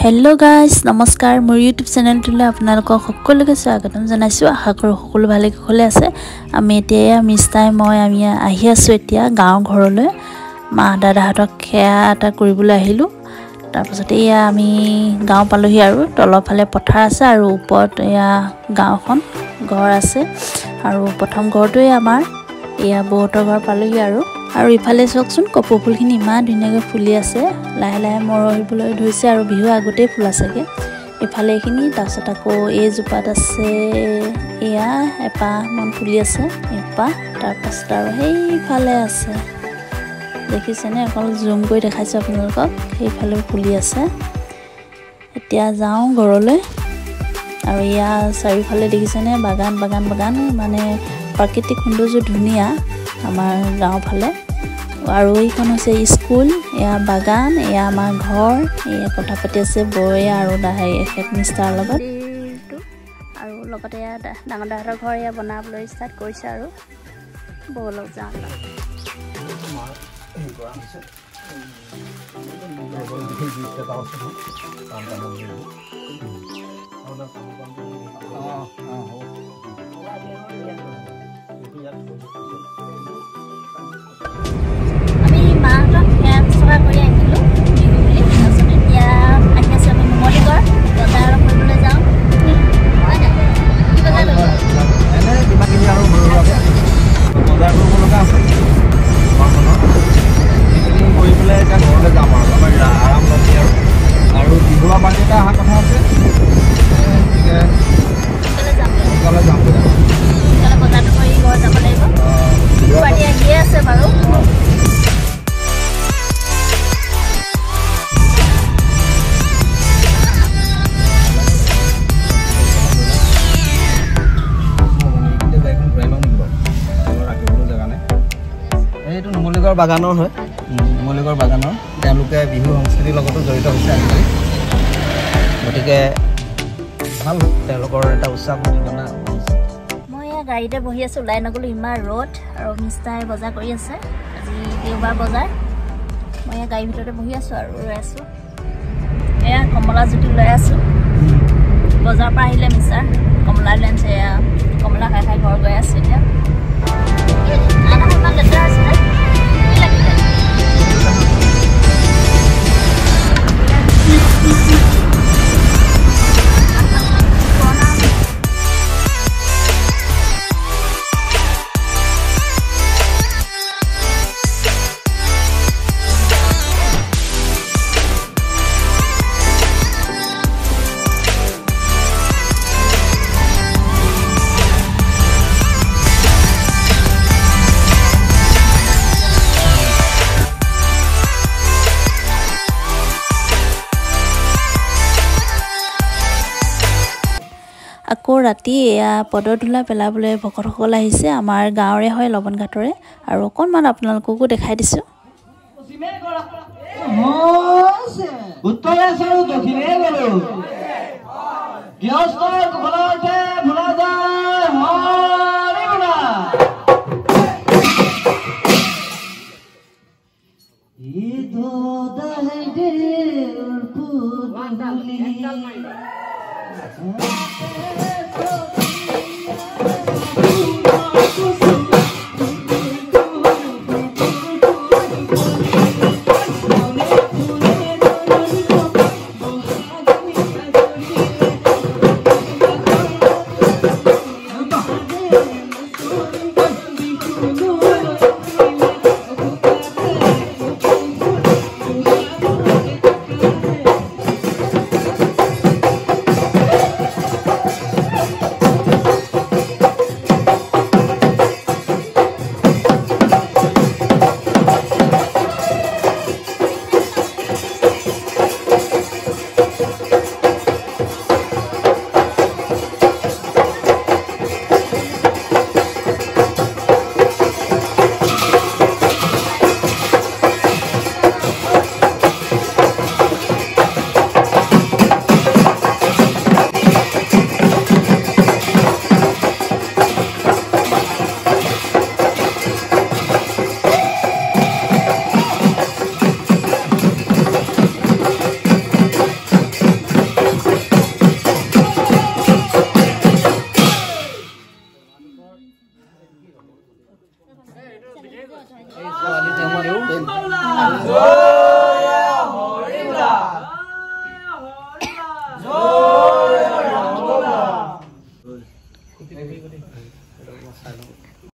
hello guys नमस्कार मोर YouTube channel तुले आपनालोक सकलोके स्वागतम जनाइছো आशा करो सकलो भाले कुशले আছে আমি এতিয়া মিস্তাই মই আমি আহি আছো এতিয়া গাঁও ঘৰলৈ মা দাদাহতক খেয়া এটা কৰিবলৈ আহিলো তাৰ পাছত এয়া আমি গাঁও পালোহি আৰু তলফালে পথাৰ আছে আৰু ওপৰত এয়া গাঁওখন ঘৰ আছে আৰু প্ৰথম ঘৰটোই আমাৰ এয়া বহুতৰ ঘৰ পালোহি আৰু ইফালে চকচোন কপৌ ফুলখিনি ইমান ধুনীয়াকৈ ফুলি আছে লাহে লাহে মৰহিবলৈ ধৰিছে আৰু বিহু আগতে ফুল আছেগে ইফালে এইখিনি তাৰছত আকৌ এই জোপাত আছে এয়া এপাহ মন ফুলি আছে এপাহ তাৰ পাছত আৰু সেইফালে আছে দেখিছেনে অকল জুম কৰি দেখাইছো আপোনালোকক সেইফালে ফুলি আছে এতিয়া যাওঁ ঘৰলৈ আৰু ইয়া চাৰিফালে দেখিছেনে বাগান বাগান বাগান মানে প্ৰাকৃতিক সৌন্দৰ্য ধুনীয়া আমাৰ গাঁও ফালে আৰু এইখন হৈছে স্কুল এয়া বাগান এয়া আমাৰ ঘৰ এয়া কথা পাতি আছে বয়া আৰু দাহাই এক মিষ্টাৰ লগত আৰু লগতে এয়া ডাঙৰ দাদাৰ ঘৰ এয়া বনাবলৈ ষ্টাৰ্ট কৰিছে আৰু বলক যাওঁ বাগানৰ হয় নুমলীগড় বাগানৰ তেওঁলোকে বিহু সংস্কৃতিৰ লগতো জড়িত হৈছে আজিকালি গতিকে ভাল তেওঁলোকৰ এটা উৎসাহ উদ্দীপনা মই গাড়ীতে বহি আছো ওলাই নগলো ইমান ৰ'দ আৰু মিষ্টাই বজাৰ কৰি আছে আজি দেওবাৰ বজাৰ মই গাড়ীৰ ভিতৰতে বহি আছো আৰু ৰৈ আছো এয়া কমলা জুতি লৈ আছো বজাৰ পৰা আহিলে মিছা কমলা লৈ আনিছে কমলা খাই খাই ঘৰ গৈ আছো এতিয়া ইমান লেতেৰা আছে আকৌ ৰাতি এয়া পদৰ ধূলা পেলাবলৈ ভকতসকল আহিছে আমাৰ গাঁৱৰে হয় লবনঘাটৰে আৰু অকণমান আপোনালোককো দেখাই দিছো Jai